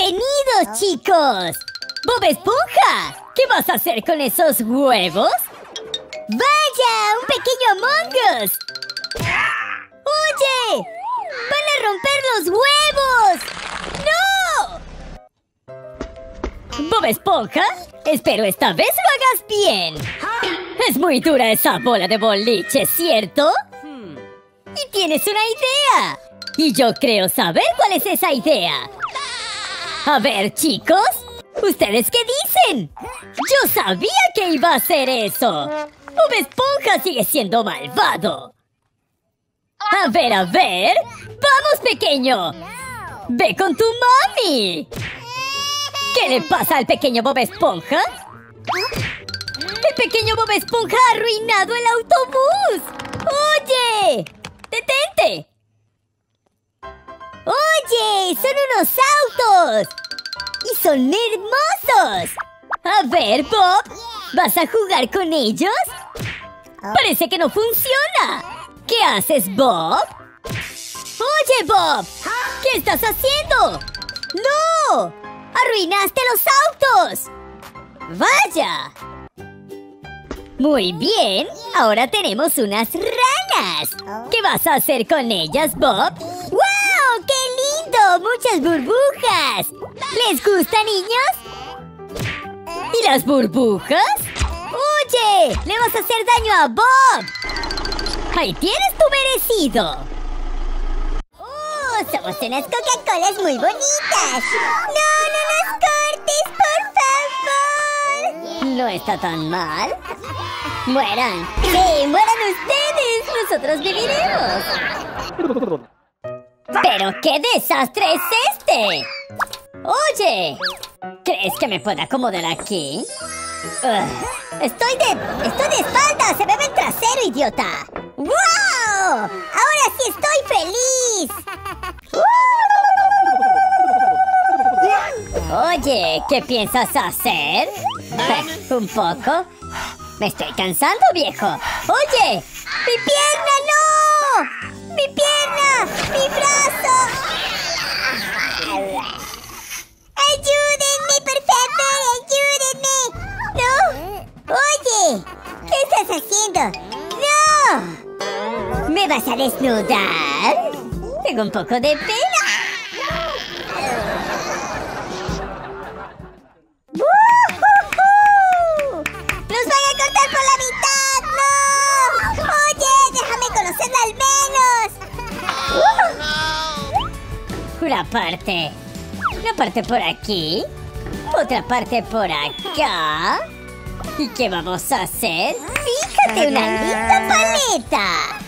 ¡Bienvenidos, chicos! ¡Bob Esponja! ¿Qué vas a hacer con esos huevos? ¡Vaya! ¡Un pequeño Among Us! ¡Oye! ¡Van a romper los huevos! ¡No! ¿Bob Esponja? Espero esta vez lo hagas bien. Es muy dura esa bola de boliche, ¿cierto? Y tienes una idea. Y yo creo saber cuál es esa idea. A ver, chicos, ¿ustedes qué dicen? Yo sabía que iba a hacer eso. Bob Esponja sigue siendo malvado. A ver, ¡vamos, pequeño! ¡Ve con tu mami! ¿Qué le pasa al pequeño Bob Esponja? ¡El pequeño Bob Esponja ha arruinado el autobús! ¡Oye! ¡Detente! ¡Oye! ¡Son unos autos! ¡Y son hermosos! A ver, Bob, ¿vas a jugar con ellos? Parece que no funciona. ¿Qué haces, Bob? ¡Oye, Bob! ¿Qué estás haciendo? ¡No! ¡Arruinaste los autos! ¡Vaya! Muy bien, ahora tenemos unas ranas. ¿Qué vas a hacer con ellas, Bob? ¡Wow! ¡Qué lindo! ¡Muchas burbujas! ¿Les gusta, niños? ¿Y las burbujas? ¡Oye! ¡Le vas a hacer daño a Bob! ¡Ahí tienes tu merecido! ¡Oh! ¡Somos unas Coca-Colas muy bonitas! ¡No, no nos cortes, por favor! No está tan mal. ¡Mueran! ¡Sí, mueran ustedes! ¡Nosotros viviremos! ¡Pero qué desastre es este! ¡Oye! ¿Crees que me pueda acomodar aquí? Estoy de espalda. ¡Se me ve el trasero, idiota! ¡Wow! ¡Ahora sí estoy feliz! Oye, ¿qué piensas hacer? ¿Un poco? Me estoy cansando, viejo. ¡Oye! ¡Mi pierna, no! ¡Mi pierna! ¡Mi brazo! ¡Ayúdenme, por favor! ¡Ayúdenme! ¡No! ¡Oye! ¿Qué estás haciendo? ¡No! ¿Me vas a desnudar? Tengo un poco de pena. ¡Nos van a cortar por la mitad! ¡No! ¡Oye! ¡Déjame conocerla al menos! Una parte por aquí, otra parte por acá. ¿Y qué vamos a hacer? ¡Fíjate, una linda paleta!